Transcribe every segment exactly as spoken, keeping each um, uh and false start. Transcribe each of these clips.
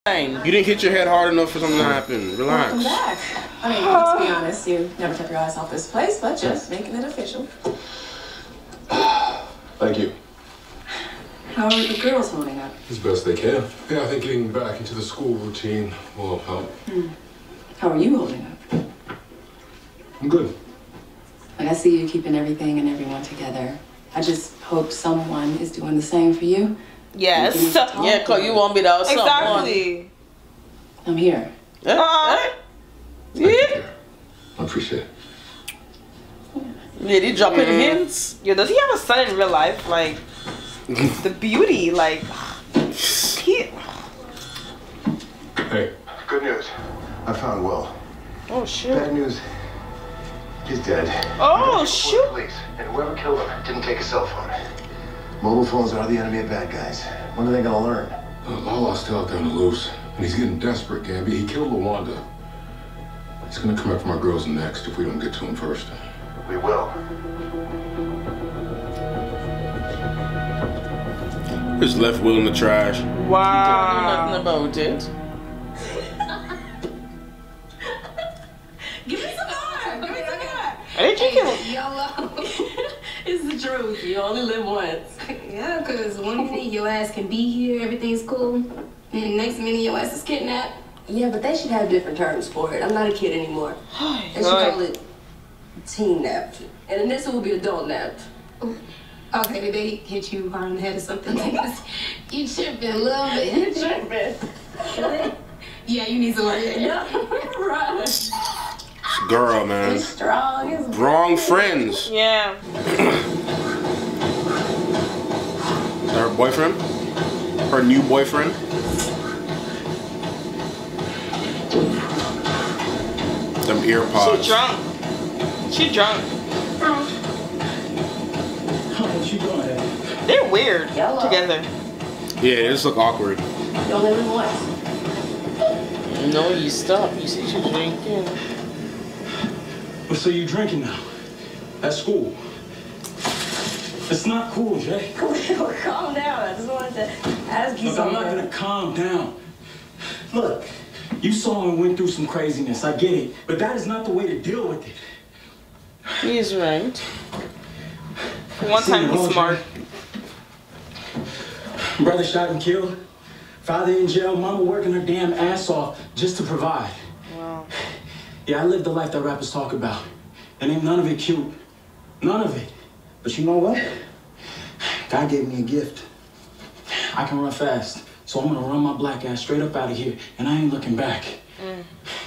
You didn't hit your head hard enough for something to happen. Relax. Welcome back. I mean, let's be honest, you never took your eyes off this place, but just making it official. Thank you. How are the girls holding up? As best they can. Yeah, I think getting back into the school routine will help. Hmm. How are you holding up? I'm good. Like, I see you keeping everything and everyone together. I just hope someone is doing the same for you. Yes. Yeah, because you won't be that someone. Exactly. I'm here. Yeah. Uh, yeah. I appreciate it. Yeah, they dropping mm. hints. Yeah, does he have a son in real life? Like, the beauty, like, he... Hey. Good news. I found Will. Oh, shit. Bad news. He's dead. Oh, shoot. Police, and whoever killed him didn't take a cell phone. Mobile phones are the enemy of bad guys. When are they gonna learn? Uh, Lala's still out there on the loose, and he's getting desperate, Gabby. He killed LaWanda. He's gonna come after my girls next if we don't get to him first. We will. Just left Will in the trash. Wow. Nothing about it. Give me some more. Give me some more. Are they drinking? YOLO. It's the truth. You only live once. Yeah, because one minute your ass can be here, everything's cool, and the next minute your ass is kidnapped. Yeah, but they should have different terms for it. I'm not a kid anymore. They should Right. call it teen napped. And Anissa will be adult napped. Okay, did they hit you hard on the head or something like this? You tripping a little bit. You tripping. Yeah, you need some work. Yeah, right. Girl, man. It's strong. It's Wrong friends. Yeah. Her boyfriend? Her new boyfriend? Them ear pods. She drunk. She drunk. What you doing? They're weird Yellow. together. Yeah, they just look awkward. You only live once. No, you stop. You see she's drinking. Well, so you drinking now? At school? It's not cool, Jay. Calm down. I just wanted to ask you Look, something. I'm not gonna calm down. Look, you saw and went through some craziness. I get it. But that is not the way to deal with it. He's right. One time he's smart. Brother shot and killed. Father in jail. Mama working her damn ass off just to provide. Wow. Yeah, I lived the life that rappers talk about. And ain't none of it cute. None of it. But you know what? God gave me a gift. I can run fast. So I'm gonna run my black ass straight up out of here. And I ain't looking back. Mm.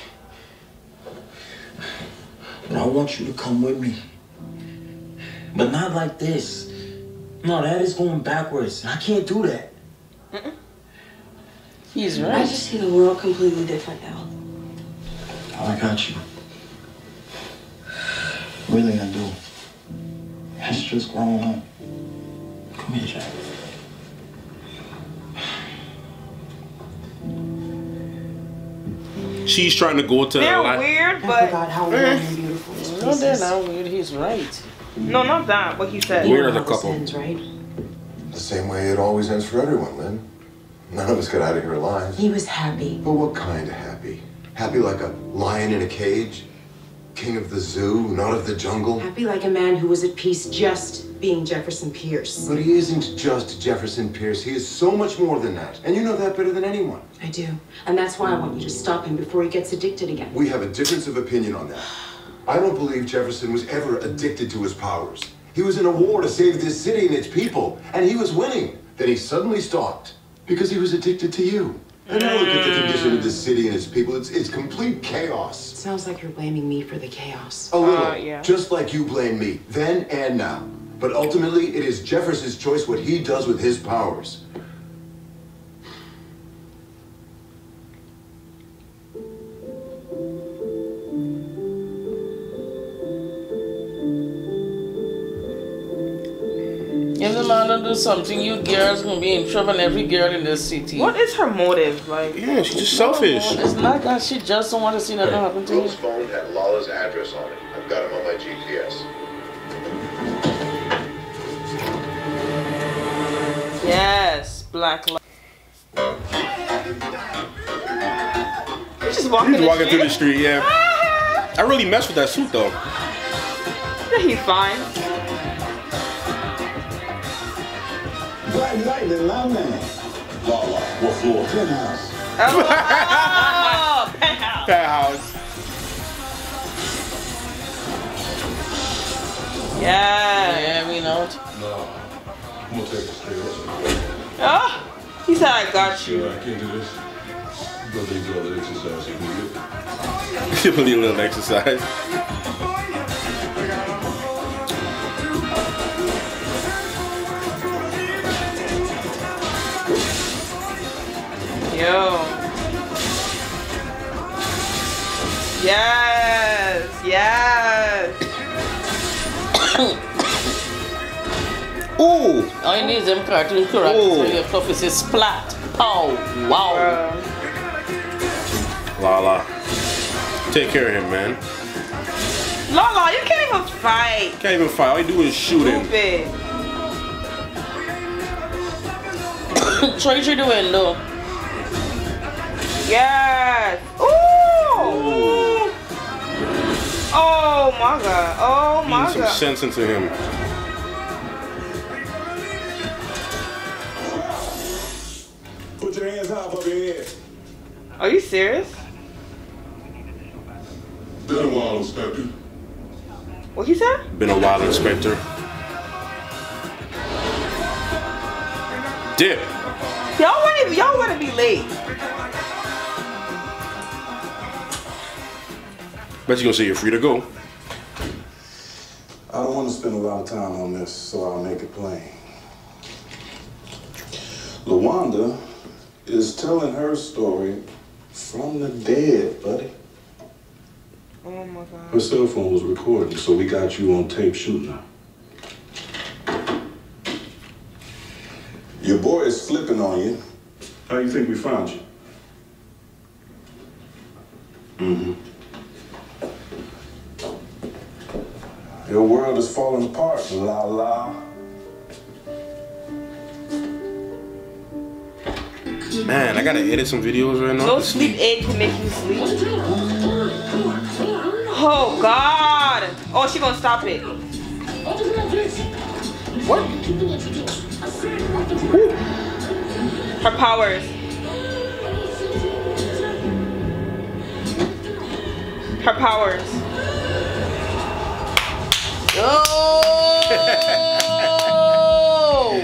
But I want you to come with me. But not like this. No, that is going backwards. I can't do that. Mm-mm. He's I right. just see the world completely different now. I got you. Really, I do. That's just growing up. Come here, Jack. She's trying to go to They're like, weird, I but forgot how warm and beautiful this no, place they're is. not weird. He's right. no, not that. What he said. Weird You as know a how this couple. ends, right? The same way it always ends for everyone, Lynn. None of us got out of here alive. He was happy. But what kind of happy? Happy like a lion in a cage? King of the zoo, not of the jungle? Happy like a man who was at peace just being Jefferson Pierce. But he isn't just Jefferson Pierce. He is so much more than that. And you know that better than anyone. I do. And that's why I want you to stop him before he gets addicted again. We have a difference of opinion on that. I don't believe Jefferson was ever addicted to his powers. He was in a war to save this city and its people, and he was winning. Then he suddenly stopped because he was addicted to you. And now look at the condition of this city and its people. It's, it's complete chaos. Sounds like you're blaming me for the chaos. A little, Uh, yeah. just like you blame me, then and now. But ultimately, it is Jefferson's choice what he does with his powers. If the man don't do something, you girls gonna be in trouble. Every girl in this city. What is her motive? Like, Yeah, she's just selfish. Oh, It's not that she just don't want to see nothing happen to you. Will's phone had Lala's address on it. I've got him on my G P S. yes, black light. just walking. He's the walking street. through the street, yeah. I really messed with that suit though. He's fine. Black Lightning, my man. Lala, what floor? Penthouse. Oh, penthouse. Penthouse. Yeah. Yeah, we know it. No, I'm gonna take the stairs. Oh, he said I got you. Get back into this. Go do your other exercise if needed. Simply a little exercise. Yo. Yes. Yes. Ooh. All you need is them cartoon characters Ooh. where your stuff is a splat. Oh, wow. Bro. Lala. Take care of him, man. Lala, you can't even fight. Can't even fight. All you do is shoot him. Stupid. Try through the window. Yes. Ooh. Ooh. Oh my god. Oh my Beating some god. sense into him. Put your hands high above your head. Are you serious? Been a while, Inspector. What he said? Been a while, Inspector. Dip. Y'all want to y'all want to be late. Bet you gonna say you're free to go. I don't want to spend a lot of time on this, so I'll make it plain. LaWanda is telling her story from the dead, buddy. Oh my god. Her cell phone was recording, so we got you on tape shooting her. Your boy is flipping on you. How you think we found you? Mm-hmm. Your world is falling apart, la la. Man, I gotta edit some videos right now. No sleep aid can make you sleep. Oh god. Oh, she gonna stop it. What? Her powers. Her powers. Oh!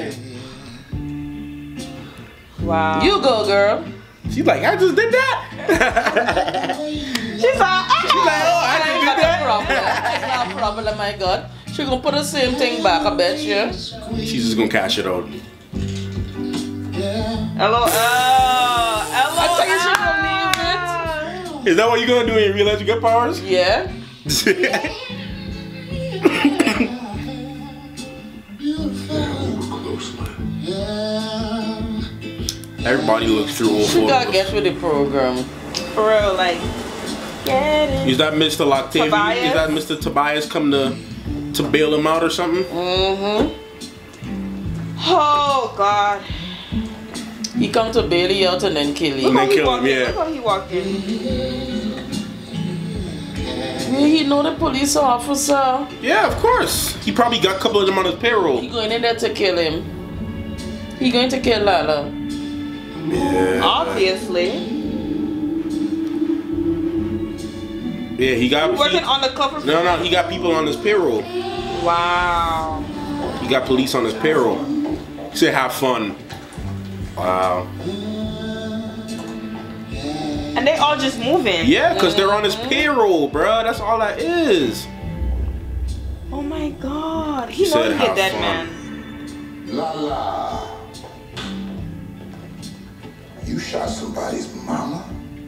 Wow. You go, girl. She's like, I just did that. She's like, ah! She's like, oh, I just Not did a that. problem. It's not a problem, my God. She gonna put the same thing back, I bet you. She's just gonna cash it out. L O L. L I O thought you should L. Is that what you're gonna do when you realize you get powers? Yeah. Everybody looks through old She gotta photos. get with the program. For real, like, get it. Is that Mister Loctavia? Tobias? Is that Mister Tobias come to to bail him out or something? Mm-hmm. Oh god. He come to bail you out and then kill Look you. And how then he kill him, walked in. yeah. Look how he walked in. Yeah, he know the police officer. Yeah, of course. He probably got a couple of them on his payroll. He going in there to kill him. He going to kill Lala. Yeah. Obviously. Yeah, he got. Working he- on the cover. No, no, he got people on his payroll. Wow. He got police on his payroll. He said, "Have fun." Wow. And they all just moving. Yeah, cause they're on his payroll, bruh. That's all that is. Oh my god. He, He knows said, he's a "Have dead fun." man. La la. You shot somebody's mama?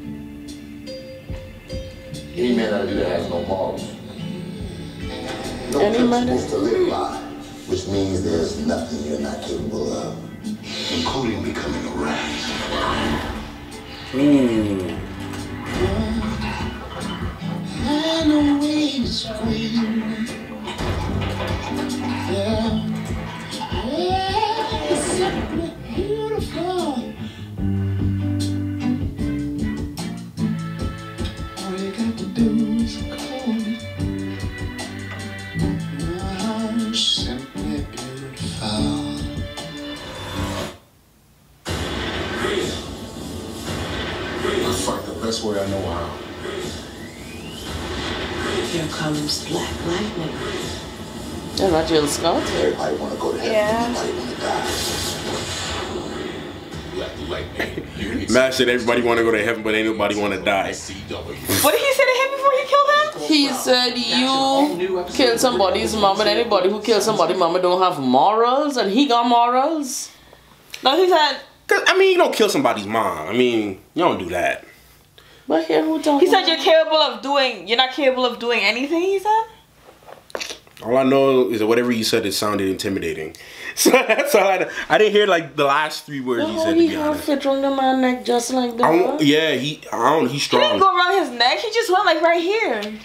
Any man out of that has no morals. No Any man principles to live by, which means there's nothing you're not capable of, including becoming a rat. Mm. best way I know how. Here comes Black Lightning. You're not Jill Scott. Everybody want to go to heaven. Yeah. Everybody want to die. Black Lightning. Matt said everybody want to go to heaven, but ain't nobody want to die. What did he say to him before he killed him? He said you kill somebody's mom, and anybody who kills somebody's mama don't have morals, and he got morals. No, he said. Cause, I mean, you don't kill somebody's mom. I mean, you don't do that. But here who don't? He said you're capable of doing. You're not capable of doing anything. He said. All I know is that whatever you said, it sounded intimidating. So that's all I know. I didn't hear like the last three words he Oh, said. To he be have honest. fit around the man neck just like that. I don't, yeah, he. I don't. He's He strong. didn't go around his neck. He just went like right here.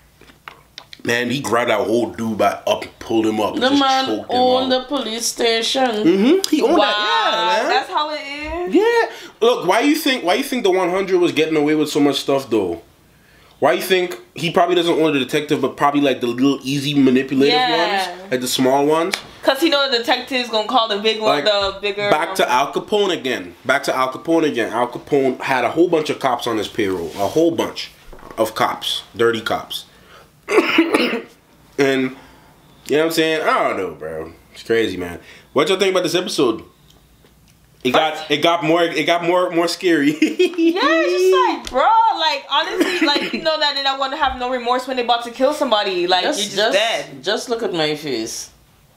Man, he grabbed that whole dude by up, and pulled him up, and The just man choked him owned out. the police station. Mm-hmm. He owned Wow, that. Yeah, man. that's how it is. Yeah. Look, why you think why you think the one hundred was getting away with so much stuff though? Why you think he probably doesn't own the detective, but probably like the little easy manipulative Yeah. ones, like the small ones? Cause he know the detective's gonna call the big one, Like, the bigger. Back to Al Capone again. Back to Al Capone again. Al Capone had a whole bunch of cops on his payroll. A whole bunch of cops, dirty cops. And you know what I'm saying? I don't know, bro. It's crazy, man. What y'all think about this episode? It got it got more it got more more scary. Yeah, it's just like, bro, like honestly, like you know that they're not gonna have no remorse when they're about to kill somebody. Like Just, you're just, just, dead. just look at my face.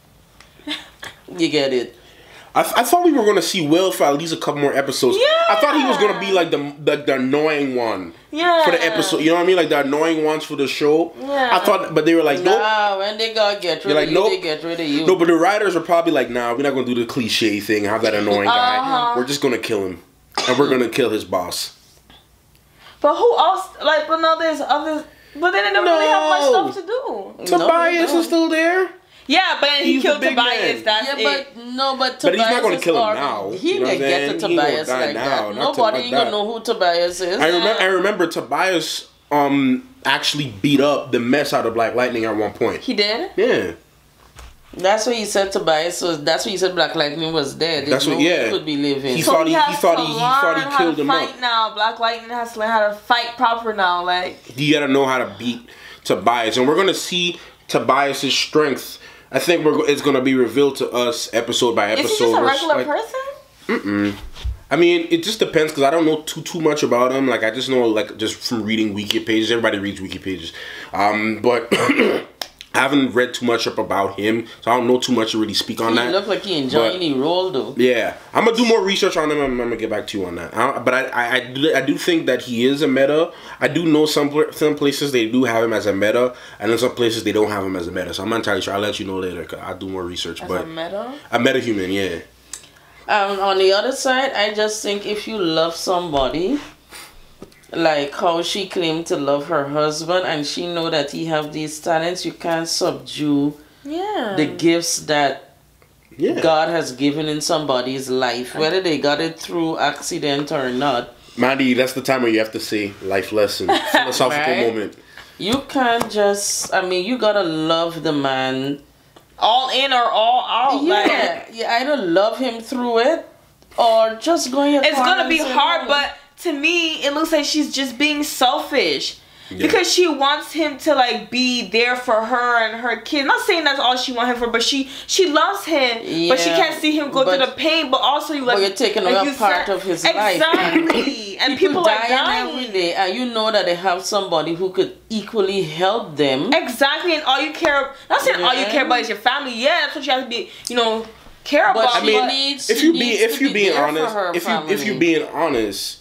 You get it. I, I thought we were gonna see Will for at least a couple more episodes. Yeah. I thought he was gonna be like the the, the annoying one Yeah. for the episode. You know what I mean? Like the annoying ones for the show. Yeah. I thought, but they were like, nope. Nah, when they gotta get rid You're like, of you, nope. they get rid of you. No, but the writers are probably like, nah, we're not gonna do the cliche thing. Have that annoying guy. Uh-huh. We're just gonna kill him, and we're gonna kill his boss. But who else? Like, but no, there's others. But then they don't really have much No. stuff to do. Tobias don't. is still there. Yeah, but then he He's the killed big Tobias. man. That's yeah, it. but no, but Tobias But he's not gonna is kill him already- now. He You know didn't what I'm get saying? to He won't Tobias die like now, that. not to- Nobody like gonna that. know who Tobias is. I remember. I remember Tobias um actually beat up the mess out of Black Lightning at one point. He did. Yeah. That's what he said. Tobias was. That's what he said. Black Lightning was dead. That's what- no yeah. He could be living. He So thought he- he has thought to he- he thought he learn how killed to him fight up. now. Black Lightning has to learn how to fight proper now. Like You gotta know how to beat Tobias, and we're gonna see Tobias's strength. I think we're it's gonna be revealed to us episode by episode. is he just a We're regular like- person? Mm-mm. I mean, it just depends because I don't know too too much about him. Like I just know like just from reading wiki pages. Everybody reads wiki pages, um, but I haven't read too much up about him, so I don't know too much to really speak on He that. looked like he enjoying But- the role though. Yeah, I'm gonna do more research on him. I'm, I'm gonna get back to you on that. I, but I, I, I, do, I do think that he is a meta. I do know some pla- some places they do have him as a meta, and in some places they don't have him as a meta. So I'm not entirely sure. I'll let you know later. 'Cause I'll do more research. As but a meta? a meta human, yeah. Um, on the other side, I just think if you love somebody, like how she claimed to love her husband, and she know that he have these talents, you can't subdue Yeah. the gifts that Yeah. God has given in somebody's life, whether they got it through accident or not. Mandy, that's the time where you have to say life lesson, philosophical Right. moment. You can't just, I mean, you gotta love the man. all in or all out. Yeah, Like, you either love him through it or just go in your it's corner gonna and be say hard, no. but to me, it looks like she's just being selfish. Yeah. Because she wants him to like be there for her and her kid. Not saying that's all she wants him for, but she she loves him, but she Yeah, can't see him go but- through the pain. But also, you like But you're taking like away you a part said- of his life. exactly, and people, are dying every day, and you know that they have somebody who could equally help them. Exactly, and all you care not saying all you Yeah. care about is your family. Yeah, that's what you have to be. You know, care But about. she mean, needs, If she you be needs if to you be being there for honest, her if you if you family. being honest,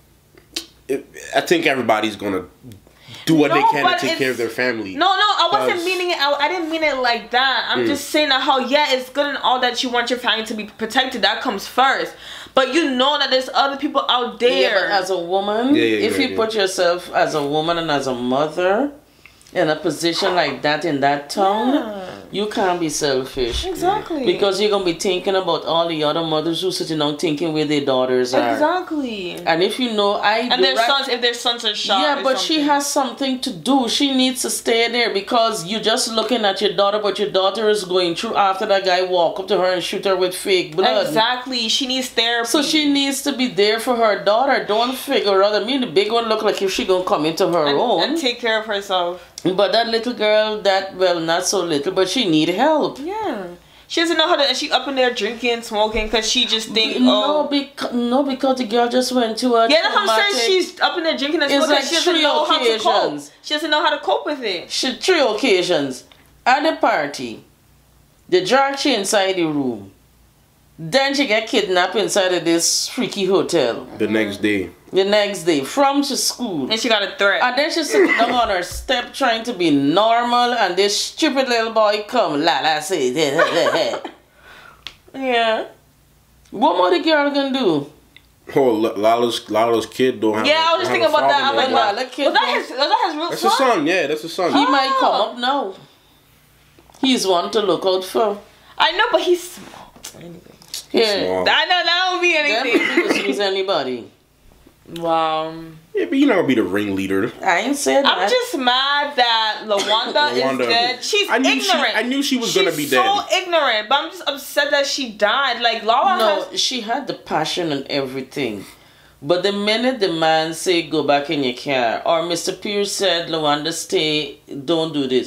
it, I think everybody's gonna do what No, they can but to take care of it's- their family. No, no, I wasn't Cause- meaning it. I, I didn't mean it like that. I'm Mm. just saying that how yeah, it's good and all that you want your family to be protected. That comes first, but you know that there's other people out there. Yeah, but as a woman, Yeah, yeah, if yeah, you yeah. put yourself as a woman and as a mother in a position like that in that town, You can't be selfish. Exactly. Because you're going to be thinking about all the other mothers who sitting down thinking where their daughters are. Exactly. And if you know, I And their right, sons, if their sons are shot. yeah, or but she something. has something to do. She needs to stay there because you're just looking at your daughter, but your daughter is going through after that guy walk up to her and shoot her with fake blood. Exactly. She needs therapy. So she needs to be there for her daughter. Don't figure out. I mean, the big one look like if she gonna come into her and, own. and take care of herself. But that little girl, that, well, not so little, but she need help. Yeah. She doesn't know how to, and she up in there drinking, smoking, because she just think, No, oh. because, no, because the girl just went to a Yeah, that's what I'm saying. traumatic- She's up in there drinking and It's smoking. like She doesn't three know how to cope. occasions. She doesn't know how to cope with it. She, three occasions. At the party, they dragged she inside the room. Then she get kidnapped inside of this freaky hotel. The next day. The next day, from to school. And she got a threat. And then she's sitting down on her step trying to be normal, and this stupid little boy come, la la say, yeah. What more the girl gonna do? Oh, L- Lala's Lala's kid don't have. Yeah, I was just have thinking a about that. father I'm like, no more. Lala was kid that his, was that his real That's son? his son. Yeah, that's his son. He Oh. might come up now. He's one to look out for. I know, but he's small. Anyway. Yeah. Small. I know, that don't mean Them anything. people use anybody. Wow. Yeah, but you never be the ringleader. I ain't saying that. I'm just mad that Lawanda is Lawanda. dead. She's I knew she- ignorant. I knew she was She's gonna be so dead. ignorant, but I'm just upset that she died. Like, Lala No, has... she had the passion and everything. But the minute the man say go back in your car, or Mister Pierce said, Lawanda, stay, don't do this.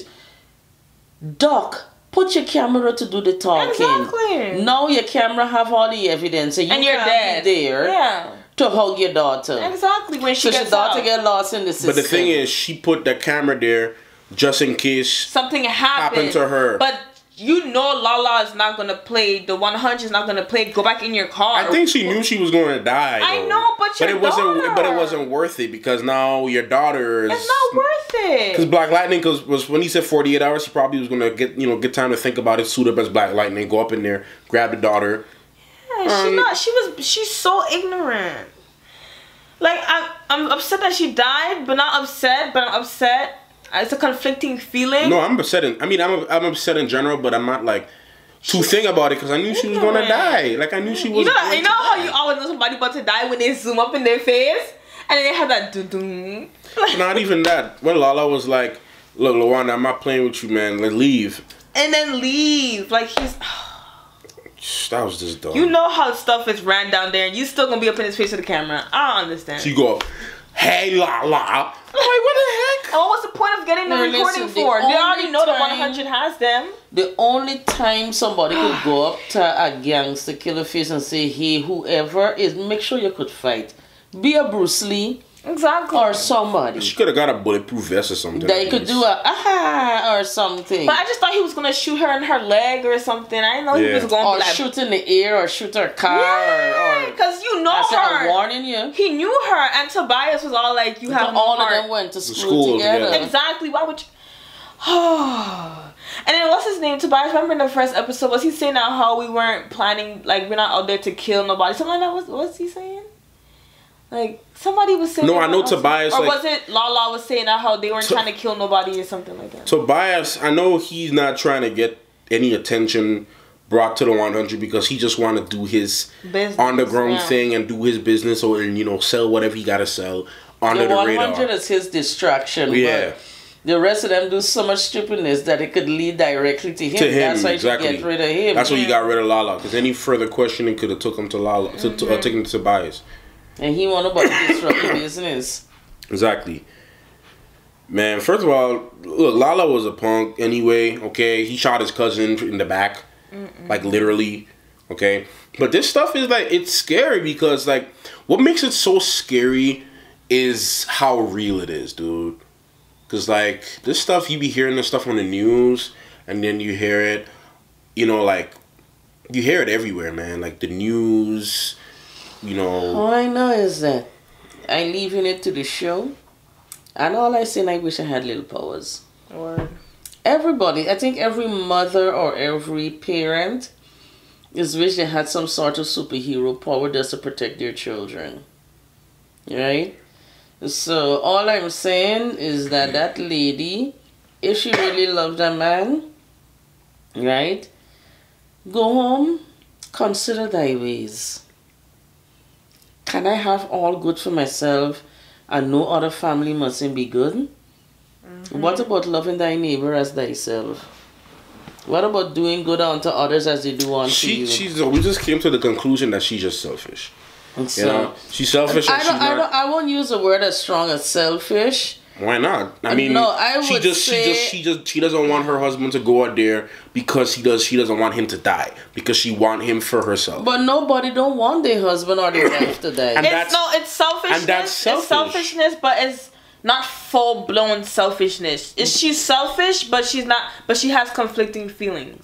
Doc, put your camera to do the talking. Exactly. Now your camera have all the evidence and you And you're can't dead. be there Yeah. to hug your daughter. Exactly, when she So your gets daughter out. get lost in the system. But the thing is, she put the camera there just in case. Something happened. Happened to her. But you know Lala is not going to play, the one hundred is not going to play, go back in your car. I think she knew she was going to die. I though. know, but your it wasn't. daughter. But it wasn't worth it because now your daughter is. It's not worth Because it. Black Lightning, because was when he said forty-eight hours, he probably was gonna get you know get time to think about it, suit up as Black Lightning, go up in there, grab the daughter. Yeah, she Um, not, she was, she's so ignorant. Like, I'm, I'm upset that she died, but not upset, but I'm upset. It's a conflicting feeling. No, I'm upset. In, I mean, I'm I'm upset in general, but I'm not like too think about it because I knew she was gonna die. Like I knew she was. You know, going you know to how die. you always know somebody about to die when they zoom up in their face, and then they have that doo doo. Not even that. When Lala was like, "Look, Lawanda, I'm not playing with you, man. Let's leave." And then leave. Like he's. That was just dumb. You know how stuff is ran down there, and you still gonna be up in his face with the camera. I don't understand. She go, "Hey, Lala." I'm like, what the heck? And what was the point of getting the No, recording listen, the for? They already only know the time- one hundred has them. The only time somebody could go up to a gangster killer face and say, hey, whoever is, make sure you could fight. Be a Bruce Lee Exactly. or somebody. She could have got a bulletproof vest or something. That you could do a aha or something. But I just thought he was gonna shoot her in her leg or something. I didn't know he Yeah. was going or to like. shoot in the air or shoot her car Yeah, or, or because you know I said, I'm her. warning you. He knew her, and Tobias was all like, "You have no all of heart." them went to school, school together. together. Exactly. Why would you? And then what's his name? Tobias. Remember in the first episode, was he saying that how we weren't planning, like we're not out there to kill nobody? Something like that. Was what's he saying? Like somebody was saying. No, I know else. Tobias, Or like- was it Lala was saying that how they weren't To- trying to kill nobody or something like that? Tobias, I know he's not trying to get any attention brought to the one hundred because he just want to do his Business, underground yeah. thing and do his business or and you know sell whatever he gotta sell under The the, one radar. hundred is his distraction. Yeah. But the rest of them do so much stupidness that it could lead directly to him. To him, That's why exactly. you get rid of him. That's why you got rid of Lala because any further questioning could have took him to Lala, to, to, uh, taken to Tobias. And he want to disrupt the business. Exactly. Man, first of all, look, Lala was a punk anyway, okay? He shot his cousin in the back, like literally, okay? But this stuff is like, it's scary because like, what makes it so scary is how real it is, dude. Because like, this stuff, you be hearing this stuff on the news, and then you hear it, you know, like, you hear it everywhere, man. Like the news, you know. All I know is that I leaving it to the show. And all I say, I wish I had little powers. Or Everybody, I think every mother or every parent is wish they had some sort of superhero power just to protect their children. Right? So all I'm saying is that that lady, if she really loved a man, right? Go home, consider thy ways. Can I have all good for myself and no other family mustn't be good? Mm-hmm. What about loving thy neighbor as thyself? What about doing good unto others as they do unto she, you? She's, we just came to the conclusion that she's just selfish. And so, you know, she's selfish. I and don't, she's I not, don't. I won't use a word as strong as selfish. Why not? I mean, no, I she would just, say, she just, she just, she doesn't want her husband to go out there because he does. She doesn't want him to die because she want him for herself. But nobody don't want their husband or their wife to die. And it's no, it's selfishness. And that's selfish. It's selfishness, but it's not full blown selfishness. Is she's selfish, but she's not. But she has conflicting feelings.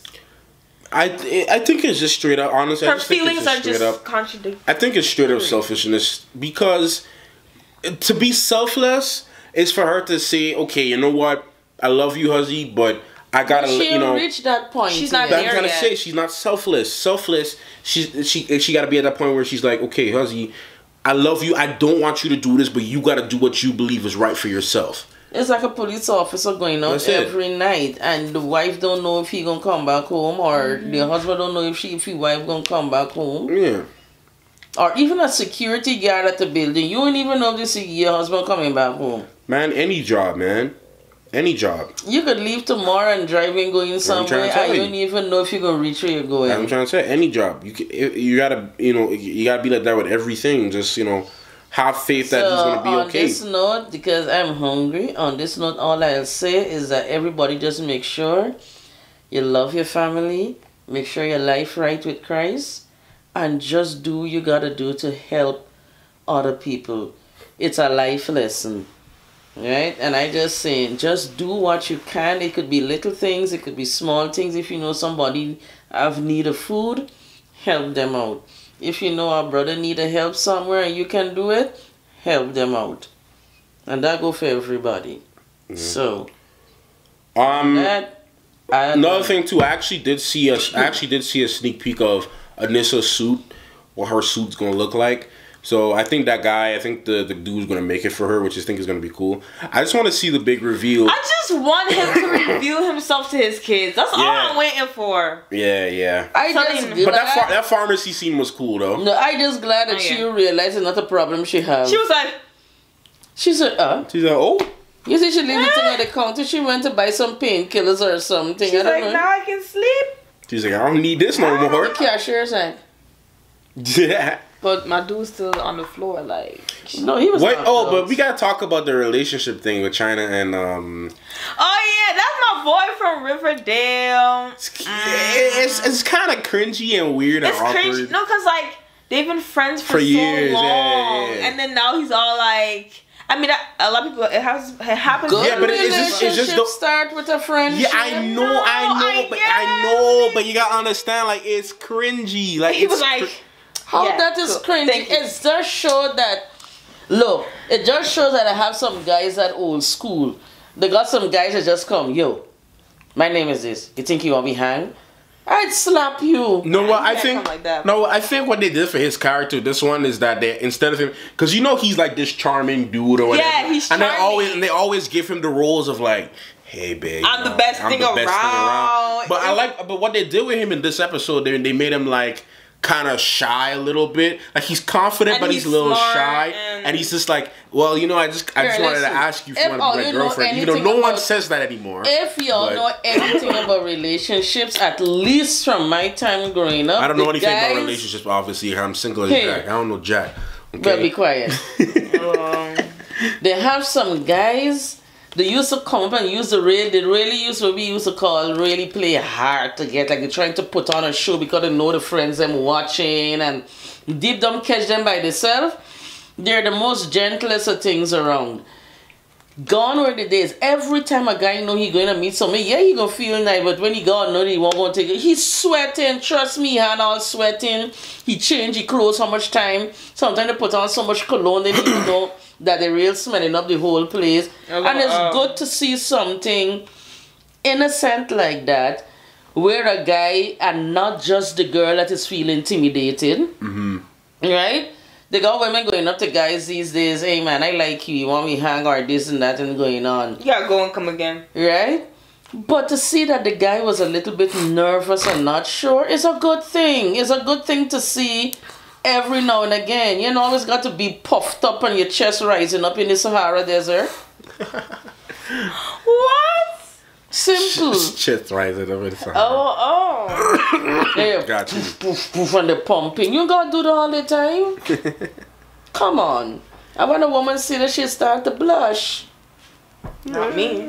I I think it's just straight up. Honestly, her I just think feelings it's just are straight just up, contradictory. I think it's straight up selfishness because to be selfless is for her to say, okay, you know what, I love you, huzzy, but I gotta, but you know, reach that point. She's not that there I'm trying yet. to say she's not selfless. Selfless. She's she she got to be at that point where she's like, okay, huzzy, I love you. I don't want you to do this, but you got to do what you believe is right for yourself. It's like a police officer going out That's it. every night, and the wife don't know if he gonna come back home, or mm-hmm. the husband don't know if she if his wife gonna come back home. Yeah. Or even a security guard at the building, you don't even know if this is your husband coming back home. Man, any job, man, any job. You could leave tomorrow and drive in going somewhere. I you. don't even know if you're gonna reach where you're going. I'm trying to say, any job. You can, you gotta, you know, you gotta be like that with everything. Just, you know, have faith that so he's gonna be on okay. On this note, because I'm hungry, on this note, all I'll say is that everybody just make sure you love your family, make sure your life right with Christ, and just do what you gotta do to help other people. It's a life lesson, right? And I just saying, just do what you can. It could be little things, it could be small things. If you know somebody have need of food, help them out. If you know a brother need a help somewhere and you can do it, help them out. And that go for everybody. Mm-hmm. So, um, that, I another thing too, I actually did see a, I actually did see a sneak peek of Anissa's suit, what her suit's gonna look like. So I think that guy, I think the, the dude's gonna make it for her, which I think is gonna be cool. I just want to see the big reveal. I just want him to reveal himself to his kids. That's all Yeah. I'm waiting for. Yeah, yeah. I just Something- But that far, that pharmacy scene was cool though. No, I just glad that Oh, she yeah. realized it's not a problem she has. She was like, She said, uh. She's like, oh. You see, she leave the thing at the counter. She went to buy some painkillers or something. she's I don't like, know. now I can sleep. She's like, I don't need this no more. The cashier said. Yeah. But my dude's still on the floor, like. No, he was. What? not Oh, close. but we gotta talk about the relationship thing with China and um. Oh yeah, that's my boy from Riverdale. It's it's, it's kind of cringy and weird and It's awkward. cringe. No, cause like they've been friends for, For so years, long, yeah, yeah, yeah. and then now he's all like. I mean, that, a lot of people. It has. It happens. Good Yeah, but it- it's just- it's just relationship the- start with a friendship. Yeah, I know, I know, I but get I know, but you gotta understand, like it's cringy. Like He it's was like, cr- How yeah, that is cool. cringy. Thank you. It just shows that. Look, it just shows that I have some guys at old school. They got some guys that just come, yo, my name is this. You think you want me hang? I'd slap you. No, what I can't think. come like that. No, I think what they did for his character, this one is that they instead of him, because you know he's like this charming dude or whatever. Yeah, he's and they charming. always and they always give him the roles of like, hey, babe, I'm you the know, best I'm thing the best around. But I like, but what they did with him in this episode, they they made him like kind of shy a little bit. Like he's confident, And but he's, he's a little smart shy, and- and he's just like, well, you know, I just I just Here, wanted listen. to ask you if If you want all to be my you know girlfriend. You know, anything no one about- says that anymore. If y'all But- know anything about relationships, at least from my time growing up, I don't know the anything guys, about relationships. Obviously, I'm single as Hey. Jack. I don't know Jack. Well, be Okay. quiet. Um, They have some guys. They used to come up and use the real. They really used what we used to call really play hard to get. Like they're trying to put on a show because they know the friends them watching and deep down catch them by themselves. They're the most gentlest of things around. Gone were the days. Every time a guy know he going to meet somebody, yeah, he gonna feel nice. But when he gone, know he won't go take it. He's sweating. Trust me, hand all sweating. He change his clothes so much time. Sometimes they put on so much cologne they don't even know that they're real smelling up the whole place. Oh, and it's wow. good to see something innocent like that, where a guy and not just the girl that is feeling intimidated. Mm-hmm. Right? They got women going up to guys these days, hey man, I like you, you want me hang or this and that and going on. you gotta go and come again. Right? But to see that the guy was a little bit nervous and not sure is a good thing. It's a good thing to see every now and again. You know, always got to be puffed up and your chest rising up in the Sahara Desert. What? Simple. Chest rising up in the Sahara. Oh, oh. Yeah, Got you. poof, poof, poof, and the pumping. You gotta do that all the time. Come on. And when a woman see that, she start to blush. Not me.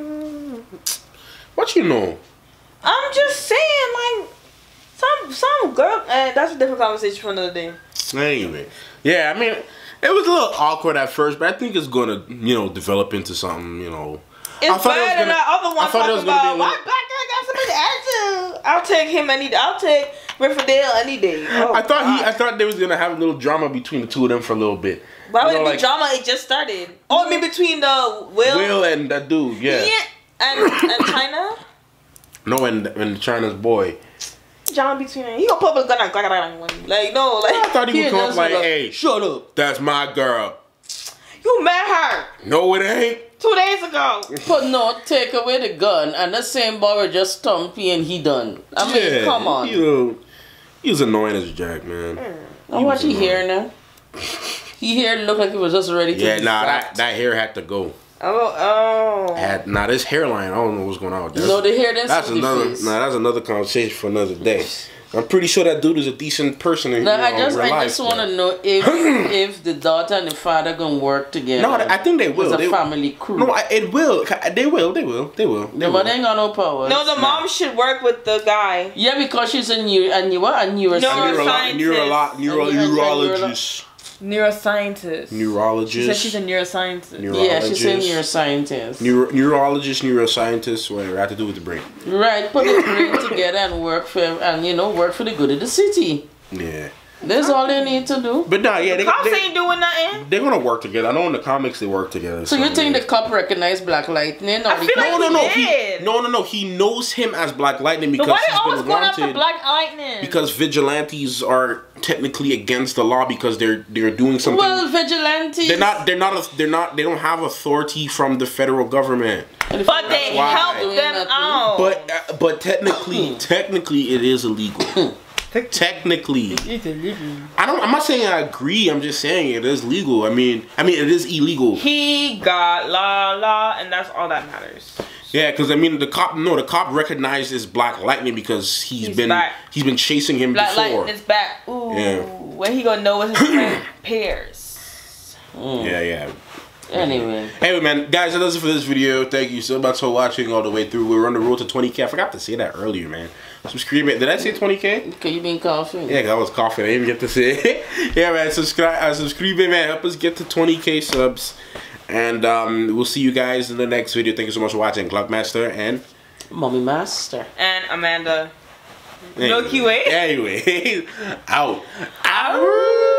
What you know? I'm just saying, like, some some girl. Uh, that's a different conversation for another day. Anyway, yeah, I mean, it was a little awkward at first, but I think it's gonna, you know, develop into something, you know. It's I thought it was better than gonna- that other one I thought it was talking gonna be a about why little- black guy got so much attitude. I'll take him any. I'll take Riverdale any day. Oh, I thought he, God. I thought they was gonna have a little drama between the two of them for a little bit. Why You would know, it be like, drama? It just started. Oh, I mean between the Will, Will and that dude, yeah. yeah, and and China. No, and and China's boy. John between them. He gonna put a gun on like no, like I thought he Yeah, would come up that's like, what I- "Hey, Shut up. that's my girl." you met her No, it ain't. two days ago. But no, take away the gun and the same boy will just stomp you and he done. I mean, Yeah, come on. You know, he was annoying as Jack, man. And what was he annoying. here now? He here look like he was just ready to Yeah, be nah, that zapped. that hair had to go. Oh, oh. Had nah, this hairline. I don't know what's going on with that. No, the hair didn't That's suit the another. face. Nah, that's another conversation for another day. I'm pretty sure that dude is a decent person. In, No, you know, I just, real I life, just want but- to know if if the daughter and the father gonna work together. No, I think they will. As a They- family crew. No, I, it will. They will. They will. They will. They the will. mother ain't got no power. No, the mom should work with the guy. Yeah, because she's a new a neuro a neuroscientist. Neuro- Neuro- neuro- neuro- A neuro- neurologist. Neuroscientist. Neurologist. She said she's a neuroscientist. Yeah, she's a Neurologist. neuroscientist. Neuro- neurologist, neuroscientist, whatever. Have to do with the brain. Right, put the brain together and work for and you know work for the good of the city. Yeah. That's all they need to do. But nah, yeah, they, Cops they, ain't doing nothing. they're gonna work together. I know in the comics they work together. So you think the cop recognized Black Lightning? Or I the feel cop- No, no, no. He He, did. no, no, no. He knows him as Black Lightning But because why they he's always been going after wanted. Black Lightning? Because vigilantes are technically against the law because they're they're doing something. Well, vigilantes. they're not. They're not. A, they're not. They don't have authority from the federal government. but they why. help Doing them nothing. out. But uh, but technically, technically, it is illegal. Technically, I don't. I'm not saying I agree. I'm just saying it is legal. I mean, I mean, it is illegal. he got la la, and that's all that matters. Yeah, because I mean, the cop. No, the cop recognized this Black Lightning because he's He's been back. he's been chasing him Black before. Lightning is back. Ooh, Yeah. when he gonna know what his friend pairs? Yeah, yeah. Anyway, Anyway, man, guys, that does it for this video. Thank you so much for watching all the way through. We're on the road to twenty K. I forgot to say that earlier, man. Subscribe. Did I say twenty K? okay, you been coughing? Yeah, 'cause I was coughing. I didn't get to say it. Yeah, man, subscribe, uh, subscribe, man. Help us get to twenty K subs. And um, we'll see you guys in the next video. Thank you so much for watching. Clockmaster and... Mommy Master. And Amanda. Anyway, Milky Way. Anyway, out. Out.